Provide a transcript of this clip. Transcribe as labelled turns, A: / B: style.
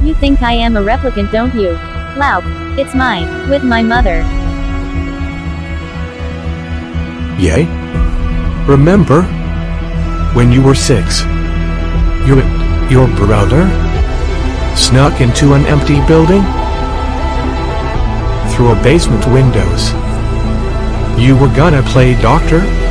A: You think I am a replicant, don't you? Lauk. It's mine, with my mother.
B: Yay? Remember? When you were 6. You and your brother snuck into an empty building? Through a basement windows. You were gonna play doctor?